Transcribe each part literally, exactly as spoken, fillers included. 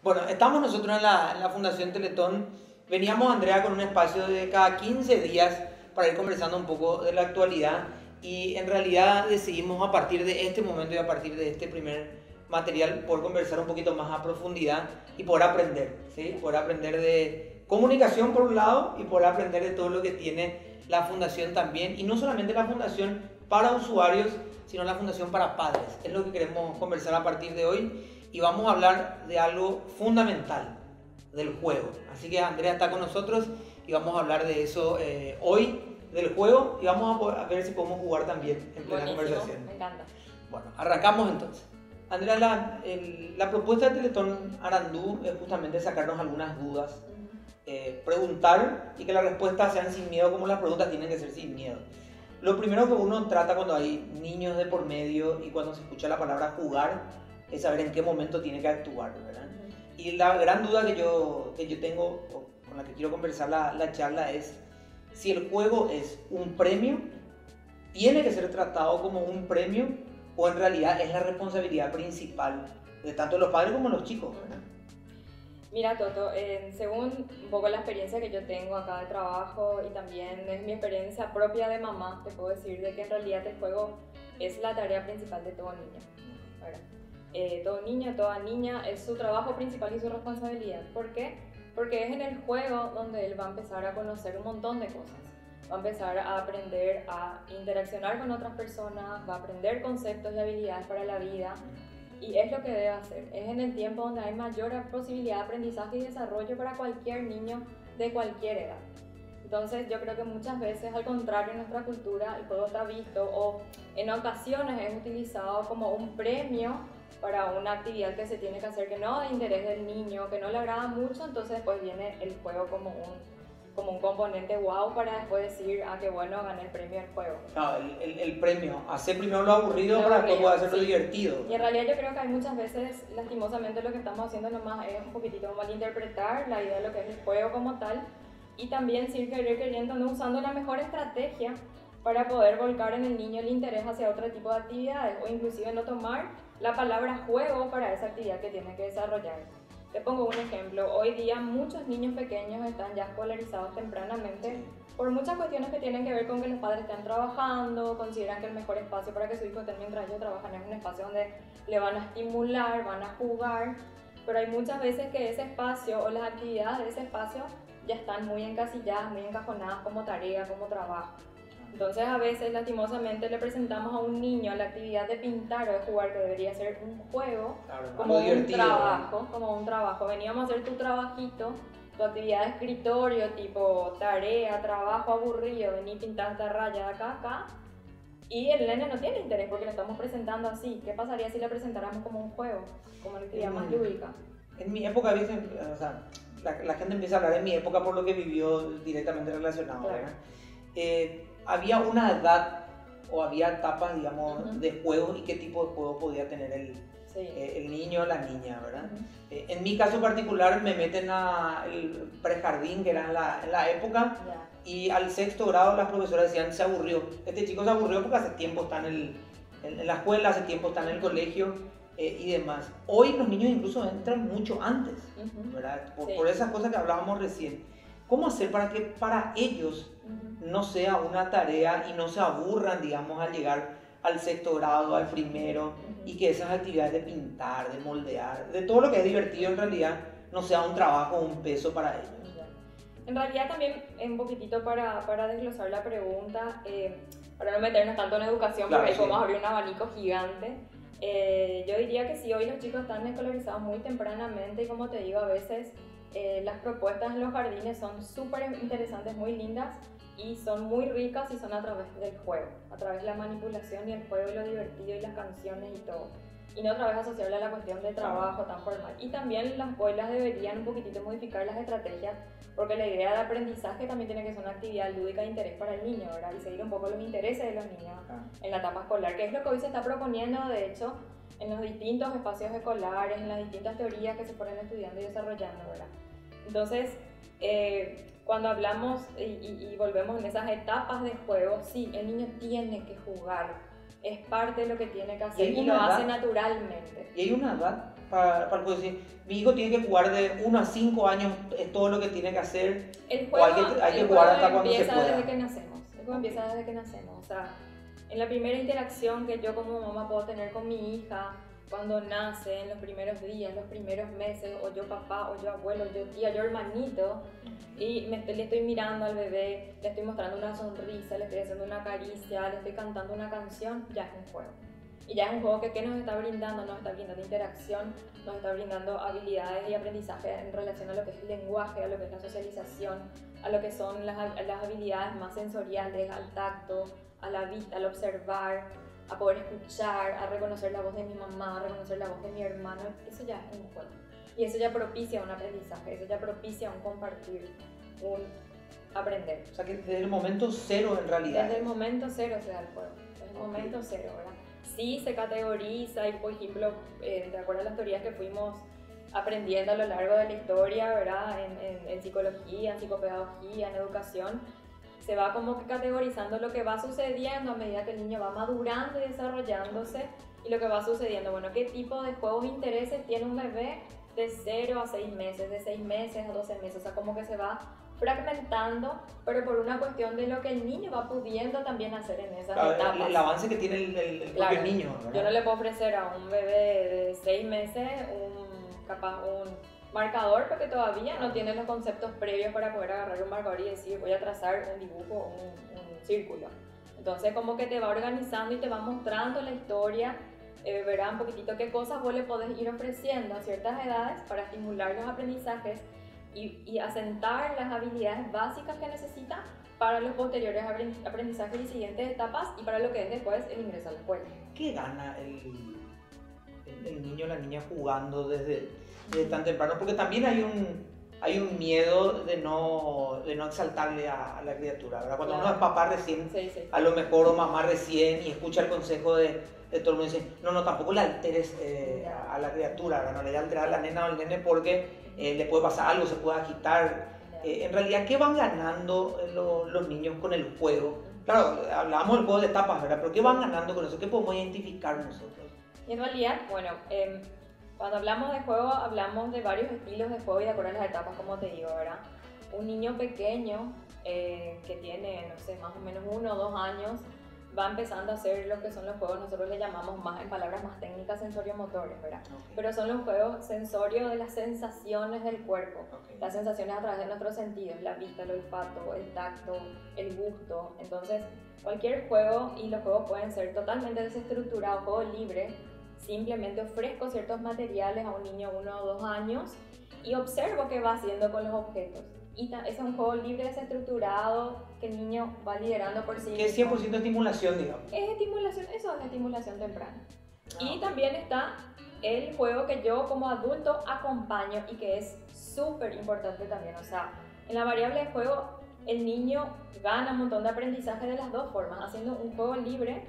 Bueno, estamos nosotros en la, en la Fundación Teletón. Veníamos, Andrea, con un espacio de cada quince días para ir conversando un poco de la actualidad y en realidad decidimos a partir de este momento y a partir de este primer material poder conversar un poquito más a profundidad y poder aprender, ¿sí? Poder aprender de comunicación por un lado y poder aprender de todo lo que tiene la Fundación también, y no solamente la Fundación para usuarios, sino la Fundación para padres. Es lo que queremos conversar a partir de hoy y vamos a hablar de algo fundamental, del juego. Así que Andrea está con nosotros y vamos a hablar de eso eh, hoy, del juego, y vamos a, poder, a ver si podemos jugar también en plena Buenísimo, conversación. me encanta. Bueno, arrancamos entonces. Andrea, la, el, la propuesta de Teletón Arandú es justamente sacarnos algunas dudas, eh, preguntar y que las respuestas sean sin miedo, como las preguntas tienen que ser sin miedo. Lo primero que uno trata cuando hay niños de por medio y cuando se escucha la palabra jugar es saber en qué momento tiene que actuar, ¿verdad? Y la gran duda que yo, que yo tengo, o con la que quiero conversar la, la charla, es si el juego es un premio, tiene que ser tratado como un premio, o en realidad es la responsabilidad principal de tanto los padres como los chicos, ¿verdad? Mira, Toto, eh, según un poco la experiencia que yo tengo acá de trabajo y también es mi experiencia propia de mamá, te puedo decir de que en realidad el juego es la tarea principal de todo niño, ¿verdad? Eh, todo niño, toda niña, es su trabajo principal y su responsabilidad. ¿Por qué? Porque es en el juego donde él va a empezar a conocer un montón de cosas. Va a empezar a aprender a interaccionar con otras personas, va a aprender conceptos y habilidades para la vida. Y es lo que debe hacer. Es en el tiempo donde hay mayor posibilidad de aprendizaje y desarrollo para cualquier niño de cualquier edad. Entonces yo creo que muchas veces, al contrario, en nuestra cultura el juego está visto o en ocasiones es utilizado como un premio para una actividad que se tiene que hacer que no de interés del niño, que no le agrada mucho, entonces después viene el juego como un como un componente wow para después decir, ah, qué bueno, gané el premio del juego. No, el, el, el premio, hacer primero lo aburrido Lo para aburrido, después poder hacerlo sí. divertido. Y en realidad yo creo que hay muchas veces, lastimosamente, lo que estamos haciendo nomás es un poquitito malinterpretar la idea de lo que es el juego como tal, y también sin querer queriendo, no usando la mejor estrategia para poder volcar en el niño el interés hacia otro tipo de actividades, o inclusive no tomar la palabra juego para esa actividad que tiene que desarrollar. Te pongo un ejemplo. Hoy día muchos niños pequeños están ya escolarizados tempranamente por muchas cuestiones que tienen que ver con que los padres están trabajando, consideran que el mejor espacio para que su hijo esté mientras ellos trabajan es un espacio donde le van a estimular, van a jugar, pero hay muchas veces que ese espacio o las actividades de ese espacio ya están muy encasilladas, muy encajonadas como tarea, como trabajo. Entonces a veces lastimosamente le presentamos a un niño la actividad de pintar o de jugar, que debería ser un juego, Claro, como un divertido, trabajo, como un trabajo. Veníamos a hacer tu trabajito, tu actividad de escritorio, tipo tarea, trabajo aburrido, vení pintar esta raya de acá acá, y el nene no tiene interés porque lo estamos presentando así. ¿Qué pasaría si le presentáramos como un juego, como una actividad más lúdica? En mi época, o sea, la, la gente empieza a hablar en mi época por lo que vivió directamente relacionado, Claro. ¿verdad? Eh, había una edad o había etapas, digamos, uh-huh. de juego y qué tipo de juego podía tener el, sí. eh, el niño o la niña, ¿verdad? Uh-huh. Eh, en mi caso particular me meten al prejardín, que era en la, en la época, yeah. y al sexto grado las profesoras decían, se aburrió. Este chico se aburrió porque hace tiempo está en, el, en, en la escuela, hace tiempo está en el colegio eh, y demás. Hoy los niños incluso entran mucho antes, uh-huh. ¿verdad? Por, sí. por esas cosas que hablábamos recién. ¿Cómo hacer para que para ellos no sea una tarea y no se aburran, digamos, al llegar al sexto grado, al primero, uh-huh. y que esas actividades de pintar, de moldear, de todo lo que es divertido en realidad, no sea un trabajo o un peso para ellos? En realidad también, un poquitito para, para desglosar la pregunta, eh, para no meternos tanto en educación, claro, porque ahí sí. podemos abrir un abanico gigante, eh, yo diría que sí, hoy los chicos están escolarizados muy tempranamente y como te digo, a veces Eh, las propuestas en los jardines son súper interesantes, muy lindas y son muy ricas y son a través del juego, a través de la manipulación y el juego y lo divertido y las canciones y todo, y no a través de asociarle a la cuestión de trabajo tan formal. Y también las escuelas deberían un poquitito modificar las estrategias, porque la idea de aprendizaje también tiene que ser una actividad lúdica de interés para el niño, ¿verdad? Y seguir un poco los intereses de los niños en la etapa escolar, que es lo que hoy se está proponiendo, de hecho, en los distintos espacios escolares, en las distintas teorías que se fueron estudiando y desarrollando, ¿verdad? Entonces, eh, cuando hablamos y, y, y volvemos en esas etapas de juego, sí, el niño tiene que jugar, es parte de lo que tiene que hacer y, y lo edad, hace naturalmente. Y hay una edad para, para poder decir, mi hijo tiene que jugar de uno a cinco años, es todo lo que tiene que hacer, el juego, o hay que, hay que el jugar juego hasta cuando se empieza pueda? desde que nacemos, el juego empieza desde que nacemos, o sea, en la primera interacción que yo como mamá puedo tener con mi hija, cuando nace, en los primeros días, los primeros meses, o yo papá, o yo abuelo, yo tía, yo hermanito, y me, le estoy mirando al bebé, le estoy mostrando una sonrisa, le estoy haciendo una caricia, le estoy cantando una canción, ya es un juego. Y ya es un juego que ¿qué nos está brindando? Nos está brindando interacción, nos está brindando habilidades y aprendizaje en relación a lo que es el lenguaje, a lo que es la socialización, a lo que son las, las habilidades más sensoriales, al tacto, a la vista, al observar, a poder escuchar, a reconocer la voz de mi mamá, a reconocer la voz de mi hermano. Eso ya es un juego. Y eso ya propicia un aprendizaje, eso ya propicia un compartir, un aprender. O sea que desde el momento cero en realidad. Desde el momento cero se da el juego, desde el okay. momento cero, ¿verdad? Sí se categoriza y, por ejemplo, eh, de acuerdo a las teorías que fuimos aprendiendo a lo largo de la historia, ¿verdad? En, en, en psicología, en psicopedagogía, en educación, se va como que categorizando lo que va sucediendo a medida que el niño va madurando y desarrollándose, y lo que va sucediendo, bueno, qué tipo de juegos e intereses tiene un bebé de cero a seis meses, de seis meses a doce meses, o sea, como que se va fragmentando, pero por una cuestión de lo que el niño va pudiendo también hacer en esas claro, etapas. El, el avance que tiene el, el, el claro, propio niño, ¿verdad? Yo no le puedo ofrecer a un bebé de seis meses un, capaz un marcador porque todavía no tiene los conceptos previos para poder agarrar un marcador y decir voy a trazar un dibujo, un, un círculo. Entonces como que te va organizando y te va mostrando la historia, eh, verá un poquitito qué cosas vos le podés ir ofreciendo a ciertas edades para estimular los aprendizajes y, y asentar las habilidades básicas que necesita para los posteriores aprendizajes y siguientes etapas y para lo que es después el ingreso a la escuela. ¿Qué gana el, el, el niño o la niña jugando desde, desde tan temprano? Porque también hay un, hay un miedo de no, de no exaltarle a, a la criatura, ¿verdad? Cuando claro. uno es papá recién, sí, sí. a lo mejor, o mamá recién, y escucha el consejo de, de todo el mundo, dice, no, no, tampoco le alteres eh, a, a la criatura, ¿verdad? No le alteres a la nena o al nene porque eh, le puede pasar algo, se puede agitar. Eh, en realidad, ¿qué van ganando lo, los niños con el juego? Claro, hablábamos del juego de etapas, ¿verdad? Pero ¿qué van ganando con eso? ¿Qué podemos identificar nosotros? Y en realidad, bueno, eh, cuando hablamos de juego, hablamos de varios estilos de juego y de acuerdo a las etapas, como te digo, ¿verdad? Un niño pequeño eh, que tiene, no sé, más o menos uno o dos años, va empezando a hacer lo que son los juegos, nosotros le llamamos más, en palabras más técnicas, sensorio-motores, ¿verdad? Okay. Pero son los juegos sensorios de las sensaciones del cuerpo, okay. Las sensaciones a través de nuestros sentidos, la vista, el olfato, el tacto, el gusto. Entonces, cualquier juego, y los juegos pueden ser totalmente desestructurados, juego libre, simplemente ofrezco ciertos materiales a un niño de uno o dos años y observo qué va haciendo con los objetos. Y es un juego libre, desestructurado, que el niño va liderando por sí mismo. Que es cien por ciento estimulación, digamos. Es estimulación, eso es estimulación temprana. Ah, y también está el juego que yo como adulto acompaño y que es súper importante también. O sea, en la variable de juego, el niño gana un montón de aprendizaje de las dos formas, haciendo un juego libre,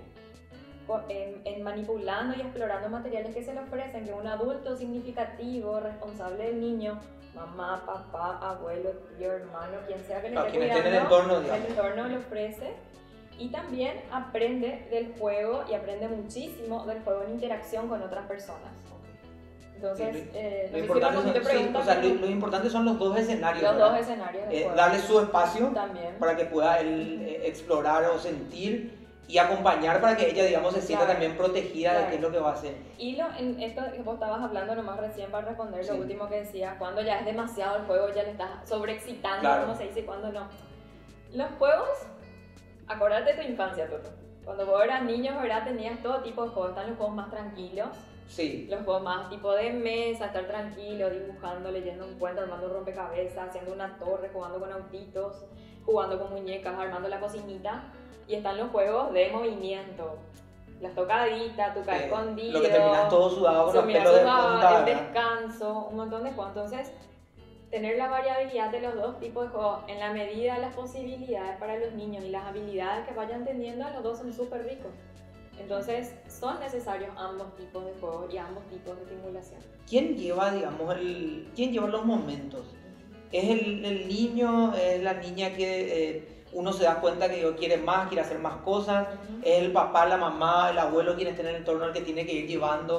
en, en manipulando y explorando materiales que se le ofrecen, que un adulto significativo, responsable del niño, mamá, papá, abuelo, tío, hermano, quien sea que le esté cuidando, el entorno, el entorno le ofrece, y también aprende del juego y aprende muchísimo del juego en interacción con otras personas. Entonces, sí, eh, no lo, importante si son, te preguntas, sí, o sea, lo, lo importante son los dos escenarios. Los ¿verdad? dos escenarios. Eh, darle su espacio también. Para que pueda él eh, explorar o sentir y acompañar para que ella, digamos, se sienta claro. también protegida claro. de qué es lo que va a hacer. Y lo, en esto que vos estabas hablando nomás recién para responder sí. lo último que decías, cuando ya es demasiado el juego, ya le estás sobreexcitando, claro. como se dice, y cuando no. Los juegos, acordate de tu infancia, Toto. Cuando vos eras niño, ¿verdad? Tenías todo tipo de juegos. Están los juegos más tranquilos, sí. los juegos más tipo de mesa, estar tranquilo, dibujando, leyendo un cuento, armando un rompecabezas, haciendo una torre, jugando con autitos, jugando con muñecas, armando la cocinita. Y están los juegos de movimiento, las tocaditas, tu caes escondido, lo que terminas todo sudado con los pelos de punta, el descanso, un montón de juegos. Entonces, tener la variabilidad de los dos tipos de juegos en la medida de las posibilidades para los niños y las habilidades que vayan teniendo, los dos son súper ricos. Entonces, son necesarios ambos tipos de juegos y ambos tipos de estimulación. ¿Quién lleva, digamos, el, quién lleva los momentos? ¿Es el, el niño, es la niña que... Eh, uno se da cuenta que quiere más, quiere hacer más cosas, uh-huh. es el papá, la mamá, el abuelo quien está en el entorno el que tiene que ir llevando, uh-huh.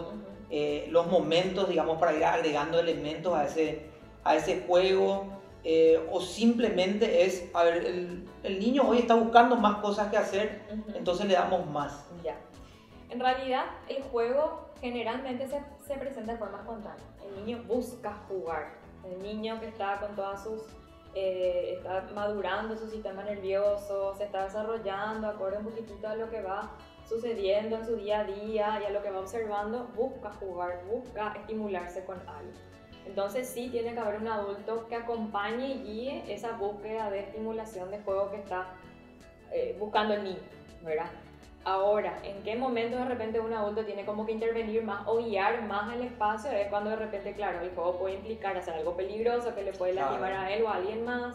eh, los momentos, digamos, para ir agregando elementos a ese, a ese juego, eh, o simplemente es, a ver, el, el niño hoy está buscando más cosas que hacer, uh-huh. entonces le damos más. Ya. En realidad, el juego generalmente se, se presenta de forma espontánea. El niño busca jugar. El niño que está con todas sus... Eh, está madurando su sistema nervioso, se está desarrollando acorde un poquitito a lo que va sucediendo en su día a día y a lo que va observando, busca jugar, busca estimularse con algo. Entonces sí tiene que haber un adulto que acompañe y guíe esa búsqueda de estimulación de juego que está eh, buscando el niño, ¿verdad? Ahora, ¿en qué momento de repente un adulto tiene como que intervenir más o guiar más el espacio? Es cuando de repente, claro, el juego puede implicar hacer algo peligroso que le puede lastimar claro. a él o a alguien más.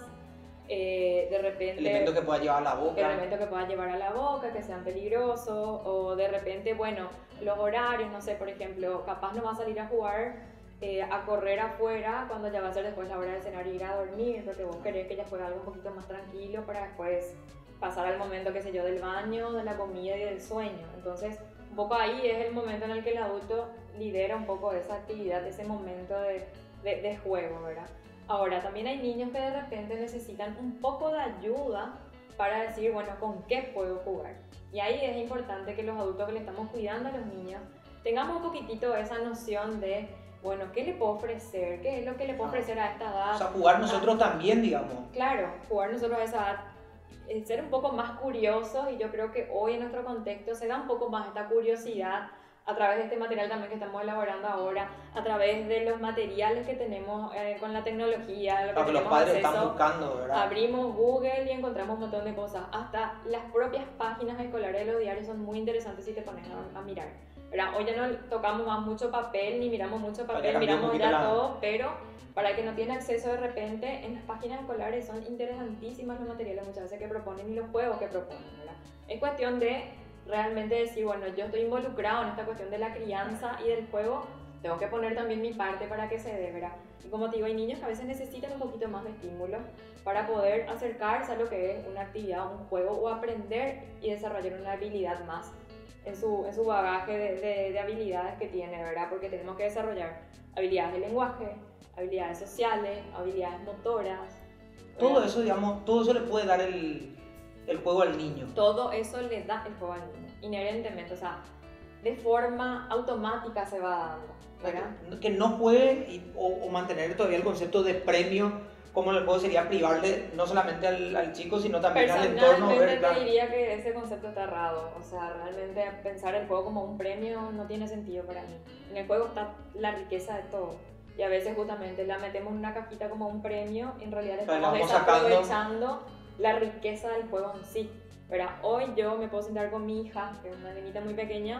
Eh, de repente... Elementos que pueda llevar a la boca. Elementos que pueda llevar a la boca, que sean peligrosos. O de repente, bueno, los horarios, no sé, por ejemplo, capaz no va a salir a jugar, eh, a correr afuera cuando ya va a ser después la hora de cenar y ir a dormir, porque vos querés que ella juegue algo un poquito más tranquilo para después pasar al momento, qué sé yo, del baño, de la comida y del sueño. Entonces, un poco ahí es el momento en el que el adulto lidera un poco esa actividad, ese momento de, de, de juego, ¿verdad? Ahora, también hay niños que de repente necesitan un poco de ayuda para decir, bueno, ¿con qué puedo jugar? Y ahí es importante que los adultos que le estamos cuidando a los niños tengamos un poquitito esa noción de, bueno, ¿qué le puedo ofrecer? ¿Qué es lo que le puedo ofrecer a esta edad? O sea, jugar nosotros también, digamos. Claro, jugar nosotros a esa edad. Ser un poco más curiosos, y yo creo que hoy en nuestro contexto se da un poco más esta curiosidad a través de este material también que estamos elaborando ahora, a través de los materiales que tenemos eh, con la tecnología, lo que, que los padres acceso, están buscando, ¿verdad? Abrimos Google y encontramos un montón de cosas, hasta las propias páginas escolares de los diarios son muy interesantes si te pones a, a mirar, ¿verdad? Hoy ya no tocamos más mucho papel, ni miramos mucho papel, miramos ya la... todo, pero para el que no tiene acceso de repente, en las páginas escolares son interesantísimas los materiales muchas veces que proponen y los juegos que proponen, ¿verdad? Es cuestión de realmente decir, bueno, yo estoy involucrado en esta cuestión de la crianza y del juego, tengo que poner también mi parte para que se dé, ¿verdad? Y como te digo, hay niños que a veces necesitan un poquito más de estímulo para poder acercarse a lo que es una actividad, un juego, o aprender y desarrollar una habilidad más en su, en su bagaje de, de, de habilidades que tiene, ¿verdad? Porque tenemos que desarrollar habilidades de lenguaje, habilidades sociales, habilidades motoras. Todo ¿verdad? Eso, digamos, todo eso le puede dar el, el juego al niño. Todo eso le da el juego al niño, inherentemente, o sea, de forma automática se va dando, ¿verdad? Que no juegue y, o, o mantener todavía el concepto de premio, como el juego sería privarle no solamente al, al chico, sino también al entorno. Personalmente te diría que ese concepto está errado, o sea, realmente pensar el juego como un premio no tiene sentido para mí. En el juego está la riqueza de todo. Y a veces justamente la metemos en una cajita como un premio y en realidad estamos desaprovechando sacando... la riqueza del juego en sí, ¿verdad? Hoy yo me puedo sentar con mi hija, que es una niñita muy pequeña,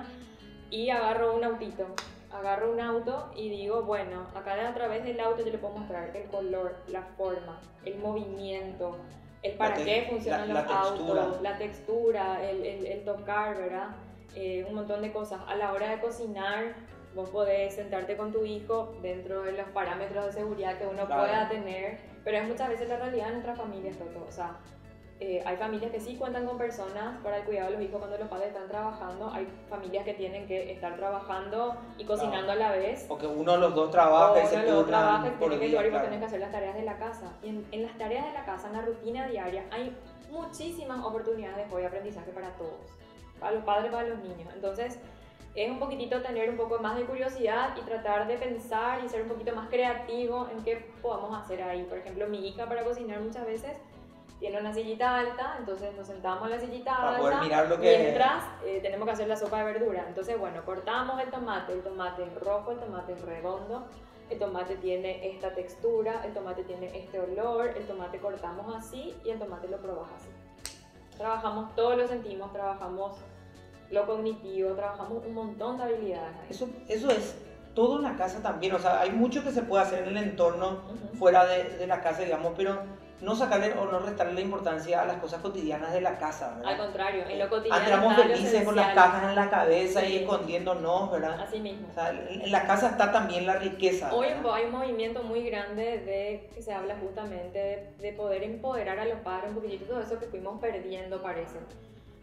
y agarro un autito, agarro un auto y digo, bueno, acá a través del auto yo le puedo mostrar el color, la forma, el movimiento, el para qué funcionan la, los la autos, la textura, el, el, el tocar, ¿verdad? Eh, un montón de cosas. A la hora de cocinar, vos podés sentarte con tu hijo dentro de los parámetros de seguridad que uno claro. pueda tener, pero es muchas veces la realidad de nuestras familias, Toto. O sea, eh, hay familias que sí cuentan con personas para el cuidado de los hijos cuando los padres están trabajando, hay familias que tienen que estar trabajando y cocinando claro. a la vez. O que uno de los dos trabaja y se turnan trabaja, por tiene que día, claro. claro. Tienen que hacer las tareas de la casa. Y en, en las tareas de la casa, en la rutina diaria, hay muchísimas oportunidades de juego y aprendizaje para todos, para los padres, para los niños. Entonces, es un poquitito tener un poco más de curiosidad y tratar de pensar y ser un poquito más creativo en qué podamos hacer ahí. Por ejemplo, mi hija para cocinar muchas veces tiene una sillita alta, entonces nos sentamos en la sillita para alta poder mirar lo que... mientras eh, tenemos que hacer la sopa de verdura. Entonces, bueno, cortamos el tomate, el tomate es rojo, el tomate es redondo, el tomate tiene esta textura, el tomate tiene este olor, el tomate cortamos así y el tomate lo probas así. Trabajamos todo lo sentimos, trabajamos lo cognitivo, trabajamos un montón de habilidades. Eso, eso es todo en la casa también, o sea, hay mucho que se puede hacer en el entorno uh-huh. fuera de, de la casa, digamos, pero no sacarle o no restarle la importancia a las cosas cotidianas de la casa, ¿verdad? Al contrario, en lo cotidiano Entramos está felices con las cajas en la cabeza sí. y escondiéndonos, ¿verdad? Así mismo. O sea, en la casa está también la riqueza. Hoy ¿verdad? Hay un movimiento muy grande de que se habla justamente de, de poder empoderar a los padres un poquitito, todo eso que fuimos perdiendo, parece.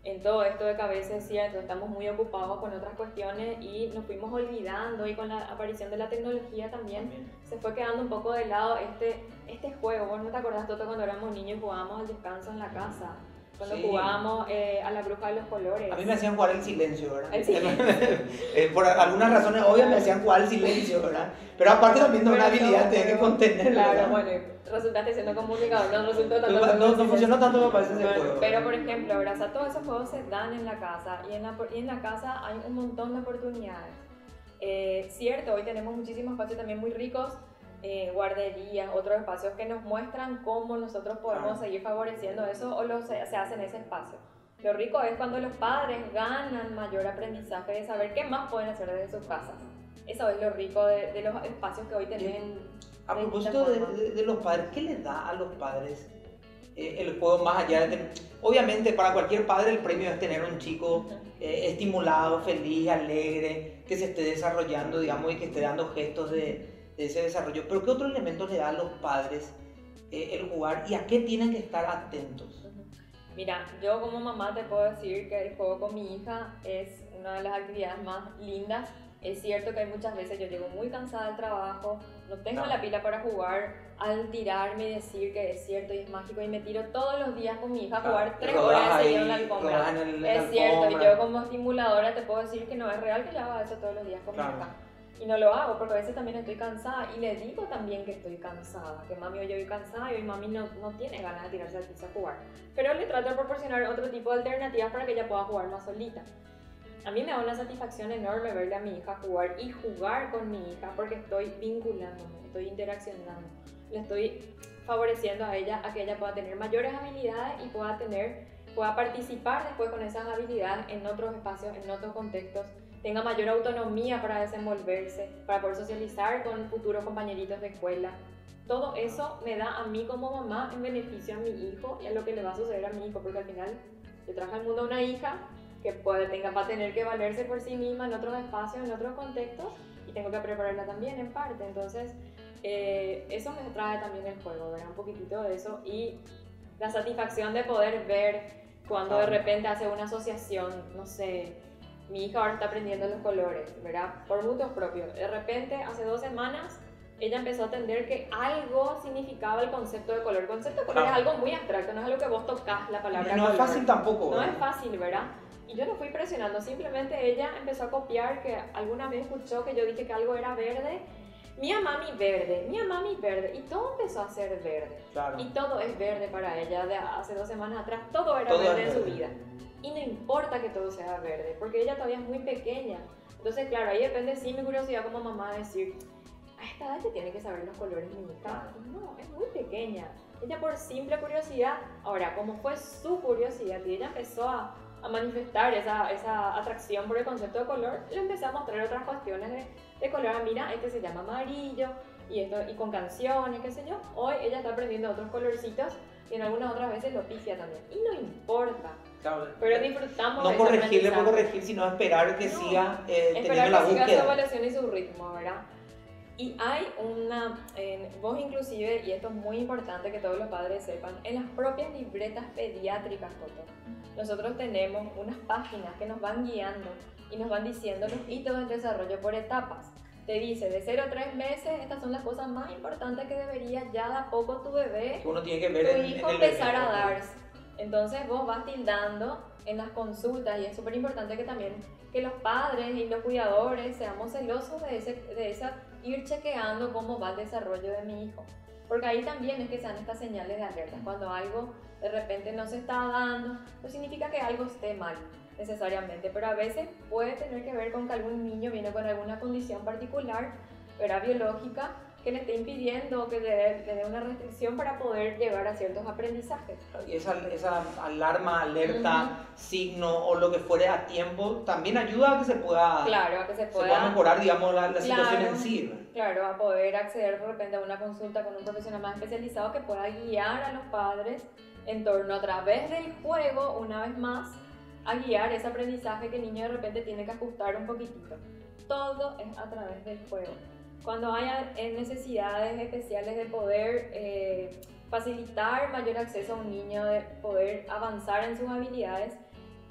en todo esto de que a veces cierto, estamos muy ocupados con otras cuestiones y nos fuimos olvidando, y con la aparición de la tecnología también, también. se fue quedando un poco de lado este, este juego. ¿Vos no te acordás, Toto, cuando éramos niños y jugábamos al descanso en la casa? Cuando sí. jugábamos eh, a la bruja de los colores. A mí me hacían jugar el silencio, ¿verdad? El silencio. eh, por algunas razones obvias me hacían jugar el silencio, ¿verdad? Pero aparte también de una habilidad de que contener, claro, ¿verdad? bueno, resultaste siendo comunicador, no resultó tanto. No, no, no funcionó tanto me parece ese bueno, juego. Pero por ejemplo, ¿verdad? O sea, todos esos juegos se dan en la casa, y en la, y en la casa hay un montón de oportunidades. Eh, cierto, hoy tenemos muchísimos espacios también muy ricos, eh, guarderías, otros espacios que nos muestran cómo nosotros podemos claro. seguir favoreciendo eso, o lo, se, se hace en ese espacio. Lo rico es cuando los padres ganan mayor aprendizaje de saber qué más pueden hacer desde sus casas. Eso es lo rico de, de los espacios que hoy tenemos. A propósito de, de, de los padres, ¿qué les da a los padres eh, el juego más allá de tener? Obviamente para cualquier padre el premio es tener un chico eh, estimulado, feliz, alegre, que se esté desarrollando, digamos, y que esté dando gestos de, de ese desarrollo. Pero ¿qué otros elementos le da a los padres eh, el jugar, y a qué tienen que estar atentos? Mira, yo como mamá te puedo decir que el juego con mi hija es una de las actividades más lindas. Es cierto que hay muchas veces yo llego muy cansada del trabajo, no tengo no. la pila para jugar, al tirarme y decir que es cierto y es mágico, y me tiro todos los días con mi hija a jugar tres horas seguidas en la alfombra. En el, en es cierto, y yo como estimuladora te puedo decir que no es real que yo haga eso todos los días con claro. mi hija. Y no lo hago porque a veces también estoy cansada, y le digo también que estoy cansada, que mami hoy yo estoy cansada y hoy mami no, no tiene ganas de tirarse al piso a jugar. Pero le trato de proporcionar otro tipo de alternativas para que ella pueda jugar más solita. A mí me da una satisfacción enorme verle a mi hija jugar y jugar con mi hija, porque estoy vinculándome, estoy interaccionando, le estoy favoreciendo a ella a que ella pueda tener mayores habilidades y pueda, tener, pueda participar después con esas habilidades en otros espacios, en otros contextos, tenga mayor autonomía para desenvolverse, para poder socializar con futuros compañeritos de escuela. Todo eso me da a mí como mamá en beneficio a mi hijo y a lo que le va a suceder a mi hijo, porque al final yo traje al mundo una hija que puede, tenga para tener que valerse por sí misma en otros espacios, en otros contextos, y tengo que prepararla también en parte. Entonces, eh, eso me trae también el juego, ¿verdad? Un poquitito de eso, y la satisfacción de poder ver cuando de repente hace una asociación, no sé, mi hija ahora está aprendiendo los colores, ¿verdad? Por mutuos propios. De repente, hace dos semanas, ella empezó a entender que algo significaba el concepto de color. El concepto de color claro. es algo muy abstracto, no es algo que vos tocas la palabra no color. No es fácil tampoco. No ¿verdad? es fácil, ¿verdad? Y yo no fui presionando, simplemente ella empezó a copiar, que alguna vez escuchó que yo dije que algo era verde. Mía mami verde, mía mami verde, y todo empezó a ser verde. Claro. Y todo es verde para ella. De hace dos semanas atrás, todo era todo verde en su vida. Y no importa que todo sea verde, porque ella todavía es muy pequeña. Entonces, claro, ahí depende sí mi curiosidad como mamá de decir, a esta edad te tiene que saber los colores, mi hija. No, es muy pequeña. Ella por simple curiosidad, ahora, como fue su curiosidad y ella empezó a, a manifestar esa, esa atracción por el concepto de color, le empecé a mostrar otras cuestiones de, de color. Mira, este se llama amarillo, y, esto, y con canciones, qué sé yo. Hoy ella está aprendiendo otros colorcitos, y en algunas otras veces lo pifia también. Y no importa. Claro, pero disfrutamos no de corregirle por corregir, sino esperar que no, siga eh, teniendo la búsqueda. Esperar que siga su evaluación y su ritmo, ¿verdad? Y hay una, eh, vos inclusive, y esto es muy importante que todos los padres sepan, en las propias libretas pediátricas, Toto, nosotros tenemos unas páginas que nos van guiando y nos van diciendo los hitos del desarrollo por etapas. Te dice, de cero a tres meses, estas son las cosas más importantes que debería ya de a poco tu bebé, que uno tiene que ver tu en, hijo en el empezar bebé, a darse. Entonces vos vas tildando en las consultas, y es súper importante que también que los padres y los cuidadores seamos celosos de, ese, de esa, ir chequeando cómo va el desarrollo de mi hijo, porque ahí también es que se dan estas señales de alerta. Cuando algo de repente no se está dando, no significa que algo esté mal necesariamente, pero a veces puede tener que ver con que algún niño viene con alguna condición particular, era biológica, que le esté impidiendo, que le dé, le dé una restricción para poder llegar a ciertos aprendizajes. Y esa, esa alarma, alerta, uh-huh. signo o lo que fuere a tiempo también ayuda a que se pueda, claro, a que se pueda, se pueda mejorar, digamos, la, la claro, situación en sí, ¿no? Claro, a poder acceder de repente a una consulta con un profesional más especializado que pueda guiar a los padres en torno a través del juego, una vez más, a guiar ese aprendizaje que el niño de repente tiene que ajustar un poquitito. Todo es a través del juego. Cuando haya necesidades especiales de poder eh, facilitar mayor acceso a un niño, de poder avanzar en sus habilidades,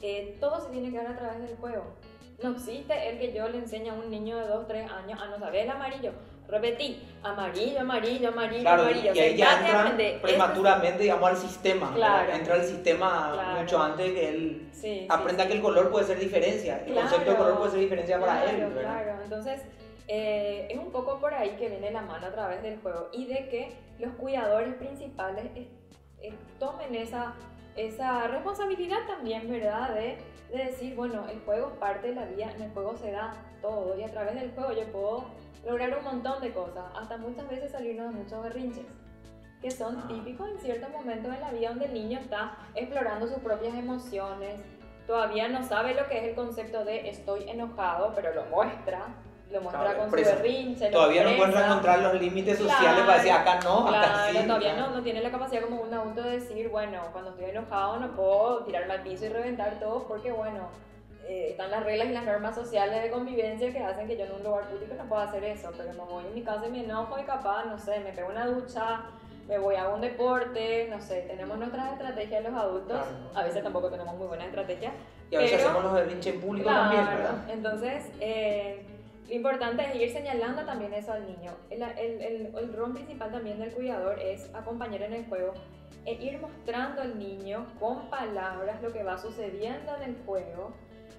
eh, todo se tiene que dar a través del juego. No existe el que yo le enseñe a un niño de dos, tres años a no saber el amarillo. Repetí, amarillo, amarillo, amarillo, claro, amarillo. Y ahí ya entra prematuramente, digamos, al sistema. Claro, entra al sistema claro. mucho antes de que él sí, aprenda sí, que sí. el color puede ser diferencia. El claro, concepto de color puede ser diferencia claro, para él, ¿verdad? Claro, entonces eh, es un poco por ahí que viene la mano a través del juego y de que los cuidadores principales eh, eh, tomen esa, esa responsabilidad también, ¿verdad? De, de decir, bueno, el juego es parte de la vida, en el juego se da todo y a través del juego yo puedo lograr un montón de cosas, hasta muchas veces salirnos de muchos berrinches que son ah. típicos en ciertos momentos de la vida donde el niño está explorando sus propias emociones, todavía no sabe lo que es el concepto de estoy enojado, pero lo muestra, lo muestra claro, con expresa. Su berrinche, todavía lo no encuentra encontrar los límites sociales claro, para decir acá no, claro, acá sí. todavía claro. no, no tiene la capacidad como un adulto de decir, bueno, cuando estoy enojado no puedo tirarme al piso y reventar todo porque bueno, eh, están las reglas y las normas sociales de convivencia que hacen que yo en un lugar público no pueda hacer eso, pero me voy en mi casa y me enojo y capaz, no sé, me pego una ducha, me voy a un deporte, no sé, tenemos nuestras estrategias los adultos, claro. A veces tampoco tenemos muy buenas estrategias. Y a veces pero, hacemos los berrinches en público claro, también, ¿verdad? Entonces, eh, lo importante es ir señalando también eso al niño. El, el, el, el rol principal también del cuidador es acompañar en el juego e ir mostrando al niño con palabras lo que va sucediendo en el juego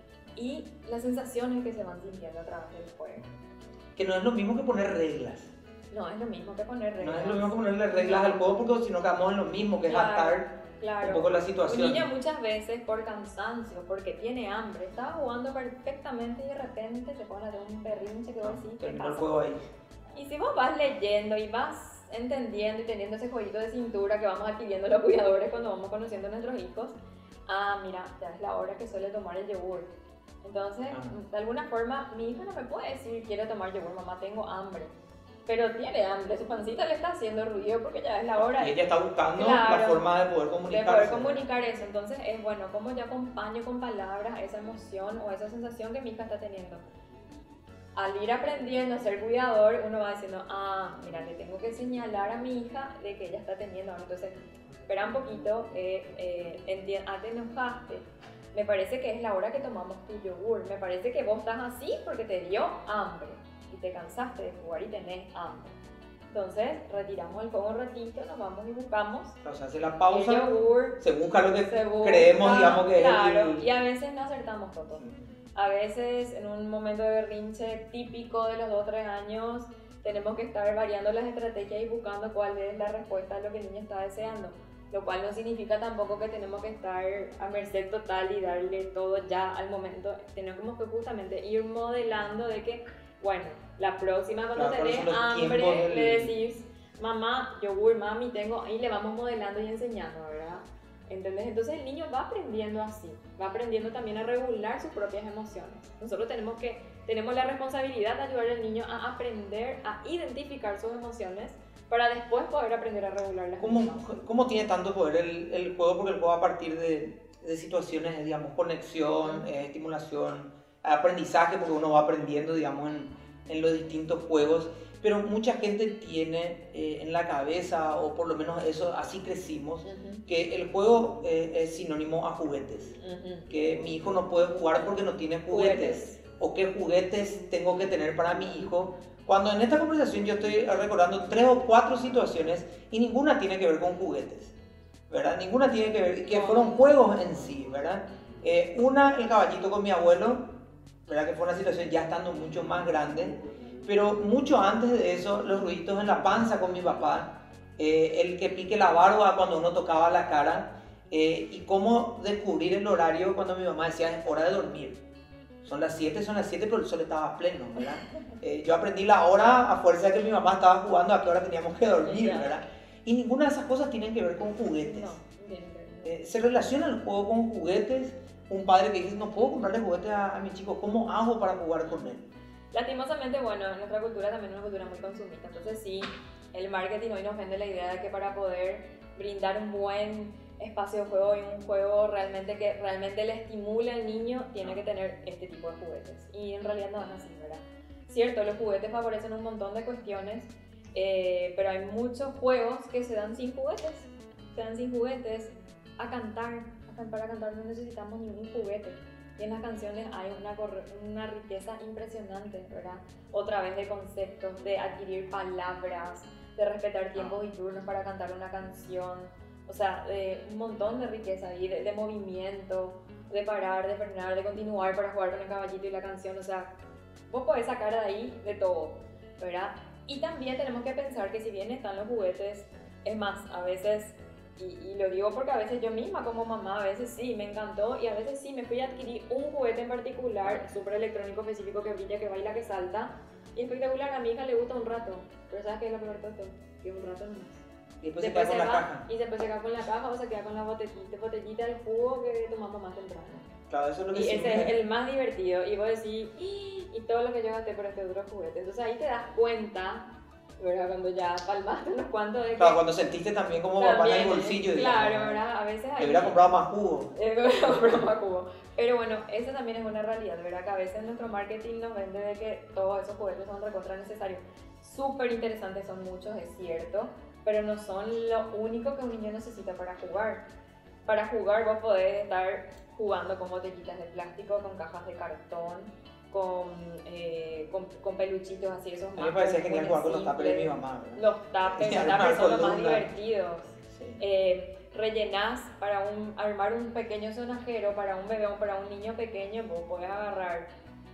y las sensaciones que se van sintiendo a través del juego. Que no es lo mismo que poner reglas. No es lo mismo que poner reglas. No es lo mismo que ponerle reglas al juego porque si no quedamos en lo mismo, que claro, es adaptar claro. un poco la situación. Un niño muchas veces por cansancio, porque tiene hambre, estaba jugando perfectamente y de repente se pone a hacer un berrinche que vos decís, ¿qué Terminó el pasa? juego ahí. Y si vos vas leyendo y vas entendiendo y teniendo ese jueguito de cintura que vamos adquiriendo los cuidadores cuando vamos conociendo a nuestros hijos, ah, mira, ya es la hora que suele tomar el yogur. Entonces, Ajá. de alguna forma, mi hijo no me puede decir, quiero tomar yogur, mamá, tengo hambre. Pero tiene hambre, su pancita le está haciendo ruido porque ya es la hora. Y ella está buscando claro, la forma de poder comunicarse. De poder comunicar eso. Entonces es bueno, como yo acompaño con palabras esa emoción o esa sensación que mi hija está teniendo. Al ir aprendiendo a ser cuidador, uno va diciendo, ah, mira, le tengo que señalar a mi hija de que ella está teniendo hambre. Entonces, espera un poquito, eh, eh, enti- ah, te enojaste. Me parece que es la hora que tomamos tu yogur. Me parece que vos estás así porque te dio hambre. Y te cansaste de jugar y tenés hambre. Entonces retiramos el juego un ratito, nos vamos y buscamos. O sea, hace la pausa, el yogur, se busca lo que se busca, creemos, digamos que claro, es el... y a veces no acertamos todo. A veces en un momento de berrinche típico de los dos o tres años tenemos que estar variando las estrategias y buscando cuál es la respuesta a lo que el niño está deseando. Lo cual no significa tampoco que tenemos que estar a merced total y darle todo ya al momento. Tenemos que justamente ir modelando de que, bueno, la próxima cuando Claro, tenés hambre del... le decís, mamá, yogur, mami, tengo, ahí le vamos modelando y enseñando, ¿verdad? ¿Entendés? Entonces el niño va aprendiendo así, va aprendiendo también a regular sus propias emociones. Nosotros tenemos que, tenemos la responsabilidad de ayudar al niño a aprender a identificar sus emociones para después poder aprender a regularlas. ¿Cómo, ¿Cómo tiene tanto poder el, el juego? Porque el juego a partir de, de situaciones, digamos, conexión, eh, estimulación, aprendizaje, porque uno va aprendiendo, digamos, en, en los distintos juegos, pero mucha gente tiene eh, en la cabeza, o por lo menos eso, así crecimos, uh-huh. que el juego eh, es sinónimo a juguetes, uh-huh. que mi hijo no puede jugar porque no tiene juguetes, juguetes, o qué juguetes tengo que tener para mi hijo, cuando en esta conversación yo estoy recordando tres o cuatro situaciones y ninguna tiene que ver con juguetes, ¿verdad? Ninguna tiene que ver, que fueron juegos en sí, ¿verdad? Eh, una, el caballito con mi abuelo, ¿verdad? Que fue una situación ya estando mucho más grande, pero mucho antes de eso, los ruiditos en la panza con mi papá, eh, el que pique la barba cuando uno tocaba la cara, eh, y cómo descubrir el horario cuando mi mamá decía es hora de dormir. Son las siete, son las siete, pero el sol estaba pleno, ¿verdad? Eh, yo aprendí la hora a fuerza de que mi mamá estaba jugando a qué hora teníamos que dormir, ¿verdad? Y ninguna de esas cosas tienen que ver con juguetes. No, bien, bien. Eh, se relaciona el juego con juguetes. Un padre que dice, no puedo comprarle juguetes a, a mi chico, ¿cómo hago para jugar con él? Lastimosamente, bueno, en nuestra cultura también es una cultura muy consumista, entonces sí, el marketing hoy nos vende la idea de que para poder brindar un buen espacio de juego y un juego realmente que realmente le estimule al niño, tiene que tener este tipo de juguetes. Y en realidad no es así, ¿verdad? Cierto, los juguetes favorecen un montón de cuestiones, eh, pero hay muchos juegos que se dan sin juguetes, se dan sin juguetes, a cantar, a para cantar no necesitamos ningún juguete. Y en las canciones hay una, una riqueza impresionante, ¿verdad? Otra vez de conceptos, de adquirir palabras, de respetar tiempos y turnos para cantar una canción. O sea, de un montón de riqueza ahí, de, de movimiento, de parar, de frenar, de continuar para jugar con el caballito y la canción. O sea, vos podés sacar de ahí de todo, ¿verdad? Y también tenemos que pensar que si bien están los juguetes, es más, a veces... Y, y lo digo porque a veces yo misma como mamá, a veces sí, me encantó y a veces sí, me fui a adquirir un juguete en particular, súper electrónico específico que brilla, que baila, que salta, y espectacular, a mi hija le gusta un rato, pero ¿sabes qué es lo peor de todo? Que un rato nomás. Y después, después se queda con va, la caja. Y después se queda con la caja o se queda con la botellita, botellita del jugo que tomamos más temprano. Claro, eso es lo que y sí ese me... es el más divertido, y vos decís, y todo lo que yo gasté por este otro juguete. Entonces ahí te das cuenta, ¿verdad? Cuando ya palmaste unos cuantos de que... Claro, cuando sentiste también como papá en el bolsillo. Claro, digamos, ¿verdad? A veces... Te hubiera comprado más jugo. Te hubiera comprado más jugo. Pero bueno, eso también es una realidad, ¿verdad? Que a veces nuestro marketing nos vende de que todos esos juguetes son recontra necesarios. Súper interesantes son muchos, es cierto, pero no son lo único que un niño necesita para jugar. Para jugar vos podés estar jugando con botellitas de plástico, con cajas de cartón, con, eh, con, con peluchitos así, esos más. A mí me parecía genial jugar con los tuppers de mi mamá, ¿verdad? Los tuppers, los tuppers son los más divertidos. Sí. Eh, rellenás para un, armar un pequeño sonajero para un bebé o para un niño pequeño, vos podés agarrar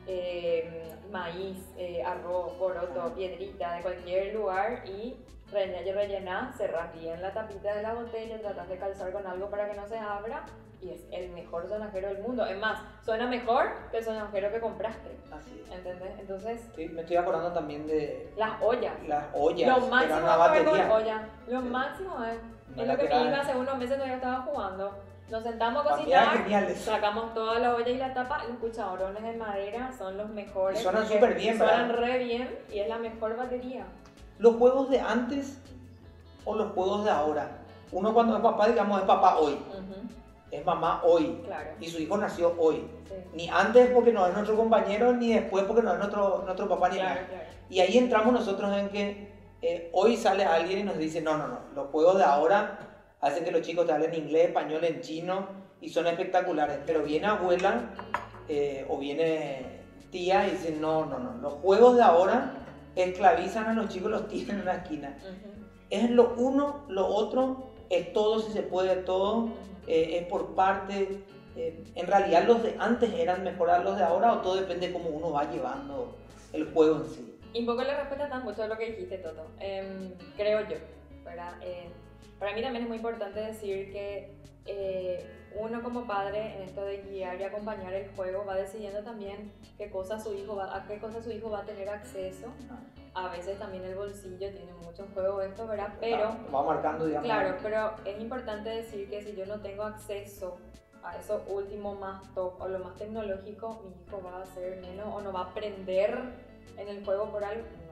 eh, maíz, eh, arroz, poroto, piedrita de cualquier lugar y rellenás, cerrás bien la tapita de la botella, tratás de calzar con algo para que no se abra y es el mejor sonajero del mundo. Es más, suena mejor que el sonajero que compraste. Así es. ¿Entendés? Entonces... Sí, me estoy acordando también de... Las ollas. Las ollas. Lo máximo una batería. con olla. Lo sí. máximo es... Es lo que mi hija hace unos meses todavía estaba jugando. Nos sentamos a cocinar, sacamos toda la olla y la tapa. Los cucharones de madera son los mejores. Y suenan súper bien, ¿verdad? Suenan re bien y es la mejor batería. ¿Los juegos de antes o los juegos de ahora? Uno cuando es papá, digamos, es papá hoy. Uh-huh. Es mamá hoy. Claro. Y su hijo nació hoy. Sí. Ni antes porque no es nuestro compañero, ni después porque no es nuestro, nuestro papá ni claro, nada. Claro. Y ahí entramos nosotros en que eh, hoy sale alguien y nos dice, no, no, no, los juegos de ahora hacen que los chicos te hablen inglés, español, en chino y son espectaculares. Pero viene abuela eh, o viene tía y dice, no, no, no, los juegos de ahora esclavizan a los chicos, los tienen en una esquina. Uh-huh. Es lo uno, lo otro, es todo si se puede, todo, uh-huh. eh, es por parte. Eh, en realidad los de antes eran mejor a los de ahora o todo depende de cómo uno va llevando el juego en sí. Y un poco le respetas tan mucho a lo que dijiste, Toto, eh, creo yo, ¿verdad? Eh, para mí también es muy importante decir que eh, uno como padre en esto de guiar y acompañar el juego va decidiendo también qué cosa su hijo va, a qué cosa su hijo va a tener acceso. A veces también el bolsillo tiene mucho en juego esto, ¿verdad? Pero va marcando, digamos. Claro, pero es importante decir que si yo no tengo acceso a eso último más top o lo más tecnológico, mi hijo va a hacer menos o no va a aprender en el juego por algo. No.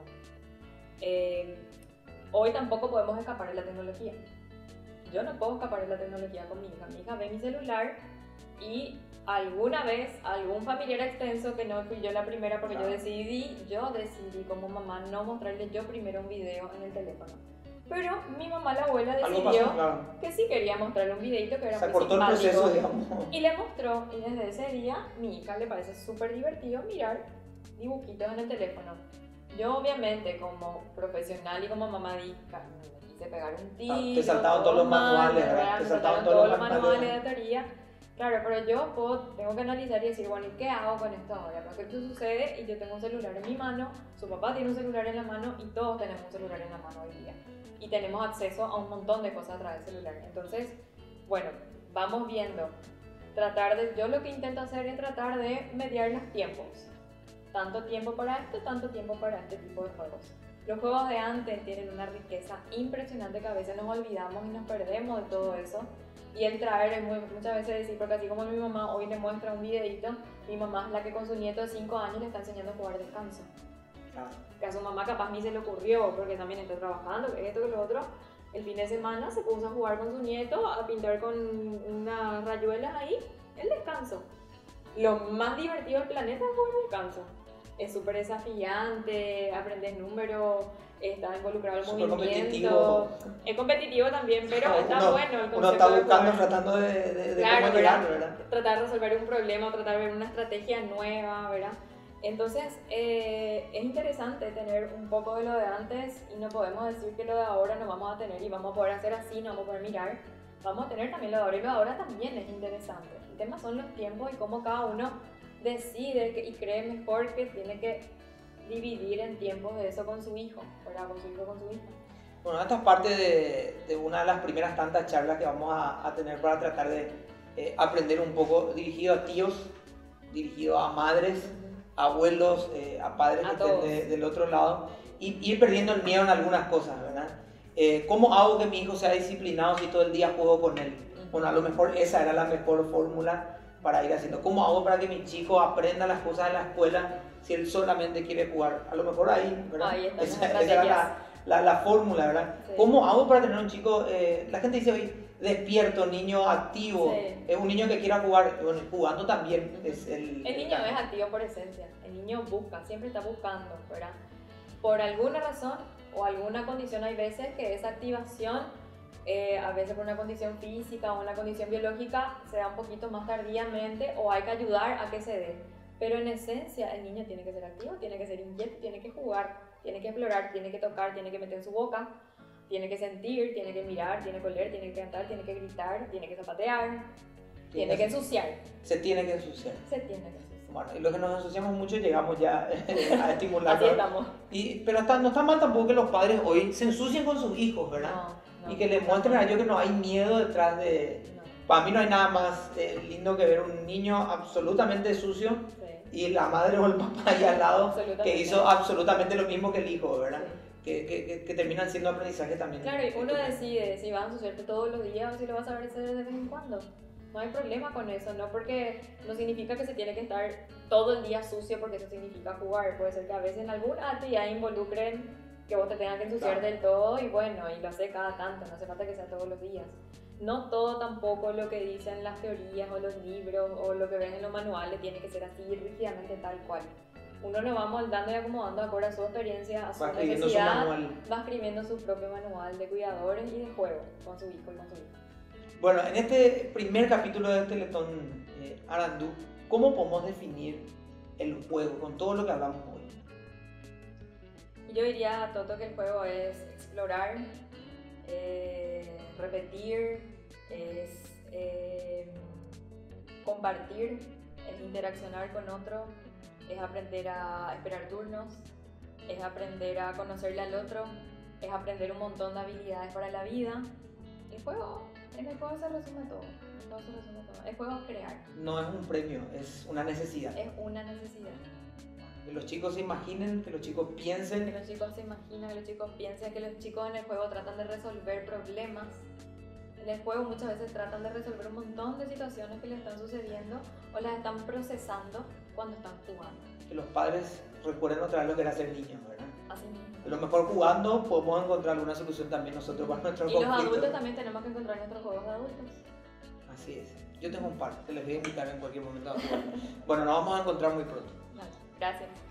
Eh, hoy tampoco podemos escapar de la tecnología. Yo no puedo escapar de la tecnología con mi hija. Mi hija ve mi celular y alguna vez algún familiar extenso, que no fui yo la primera porque claro. yo decidí, yo decidí como mamá no mostrarle yo primero un video en el teléfono. Pero mi mamá, la abuela, decidió pasó, claro. que sí quería mostrarle un videito que era Se muy cortó el proceso, digamos. Y le mostró, y desde ese día mi hija le parece súper divertido mirar dibujitos en el teléfono. Yo obviamente como profesional y como mamá me quise pegar un tiro. Ah, te saltaban todos los manuales, ¿verdad? Te saltaban todos los manuales de teoría. Claro, pero yo puedo, tengo que analizar y decir, bueno, ¿y qué hago con esto ahora? Porque esto sucede y yo tengo un celular en mi mano, su papá tiene un celular en la mano y todos tenemos un celular en la mano hoy día. Y tenemos acceso a un montón de cosas a través del celular. Entonces, bueno, vamos viendo. Tratar de, yo lo que intento hacer es tratar de mediar los tiempos. Tanto tiempo para esto, tanto tiempo para este tipo de juegos. Los juegos de antes tienen una riqueza impresionante que a veces nos olvidamos y nos perdemos de todo eso. Y el traer es muy, muchas veces decir, porque así como mi mamá hoy le muestra un videito, mi mamá es la que con su nieto de cinco años le está enseñando a jugar descanso. Claro. Que a su mamá capaz ni se le ocurrió, porque también está trabajando, que esto, que lo otro. El fin de semana se puso a jugar con su nieto, a pintar con unas rayuelas ahí, el descanso. Lo más divertido del planeta es jugar descanso. Es súper desafiante, aprendes números, está involucrado el Súper movimiento. competitivo. Es competitivo también, pero No, está uno, bueno el concepto. Uno está de buscando, jugar. tratando de, de, de Claro, cómo llegar, ¿verdad? Tratar de resolver un problema, tratar de ver una estrategia nueva, ¿verdad? Entonces, eh, es interesante tener un poco de lo de antes y no podemos decir que lo de ahora no vamos a tener y vamos a poder hacer así, no vamos a poder mirar. Vamos a tener también lo de ahora y lo de ahora también es interesante. El tema son los tiempos y cómo cada uno decide que, y cree mejor que tiene que dividir en tiempos de eso con su hijo, ¿verdad? Con su hijo, con su hija. Bueno, esta es parte de, de una de las primeras tantas charlas que vamos a, a tener para tratar de eh, aprender un poco, dirigido a tíos, dirigido a madres, a abuelos, eh, a padres A que todos. estén de, del otro lado, y ir perdiendo el miedo en algunas cosas, ¿verdad? Eh, ¿Cómo hago que mi hijo sea disciplinado si todo el día juego con él? Bueno, a lo mejor esa era la mejor fórmula para ir haciendo. ¿Cómo hago para que mi chico aprenda las cosas en la escuela si él solamente quiere jugar? A lo mejor ahí, ¿verdad? Ahí están esa, las esa era la, la, la fórmula, ¿verdad? Sí. ¿Cómo hago para tener un chico, eh, la gente dice hoy, despierto, niño activo, Sí. es un niño que quiera jugar? Bueno, jugando también es el... El niño es activo por esencia, el niño busca, siempre está buscando, ¿verdad? Por alguna razón o alguna condición hay veces que esa activación, eh, a veces por una condición física o una condición biológica, se da un poquito más tardíamente o hay que ayudar a que se dé. Pero en esencia el niño tiene que ser activo, tiene que ser inquieto, tiene que jugar, tiene que explorar, tiene que tocar, tiene que meter en su boca, tiene que sentir, tiene que mirar, tiene que oler, tiene que cantar, tiene que gritar, tiene que zapatear, tiene que ensuciar. Se tiene que ensuciar. Se tiene que ensuciar. Bueno, y los que nos ensuciamos mucho llegamos ya a estimular. Así estamos. Y, pero está, no está mal tampoco que los padres hoy se ensucien con sus hijos, ¿verdad? No, no, y que les muestren a ellos que no hay miedo detrás de... No. Para mí no hay nada más eh, lindo que ver un niño absolutamente sucio Sí. y la madre o el papá ahí al lado Absolutamente. que hizo absolutamente lo mismo que el hijo, ¿verdad? Sí. Que, que, que, que terminan siendo aprendizaje también. Claro, y uno decide si vas a ensuciarte todos los días o si lo vas a ver hacer de vez en cuando. No hay problema con eso, ¿no? Porque no significa que se tiene que estar todo el día sucio porque eso significa jugar. Puede ser que a veces en alguna actividad involucren que vos te tengas que ensuciar Claro. del todo y bueno, y lo hace cada tanto, no hace falta que sea todos los días. No todo tampoco lo que dicen las teorías o los libros o lo que ven en los manuales tiene que ser así rígidamente tal cual. Uno lo va moldando y acomodando de acuerdo a su experiencia, a su Va escribiendo su necesidad, manual. va escribiendo su propio manual de cuidadores y de juego con su hijo y con su hija. Bueno, en este primer capítulo de Teletón eh, Arandú, ¿cómo podemos definir el juego con todo lo que hablamos hoy? Yo diría, Toto, que el juego es explorar, eh, repetir, es eh, compartir, es interaccionar con otro, es aprender a esperar turnos, es aprender a conocerle al otro, es aprender un montón de habilidades para la vida. El juego, en el juego se resume todo. El juego se resume todo. El juego es crear. No es un premio, es una necesidad. Es una necesidad. Que los chicos se imaginen, que los chicos Que piensen. los chicos se imaginen, que los chicos piensen, que los chicos en el juego tratan de resolver problemas. En el juego muchas veces tratan de resolver un montón de situaciones que les están sucediendo o las están procesando cuando están jugando. Que los padres recuerden otra vez lo que era ser niños, ¿verdad? Así mismo. A lo mejor jugando podemos encontrar alguna solución también nosotros para nuestros Y los conflictos. adultos también tenemos que encontrar nuestros juegos de adultos. Así es. Yo tengo un par, te les voy a invitar en cualquier momento a jugar. Bueno, nos vamos a encontrar muy pronto. Vale, gracias.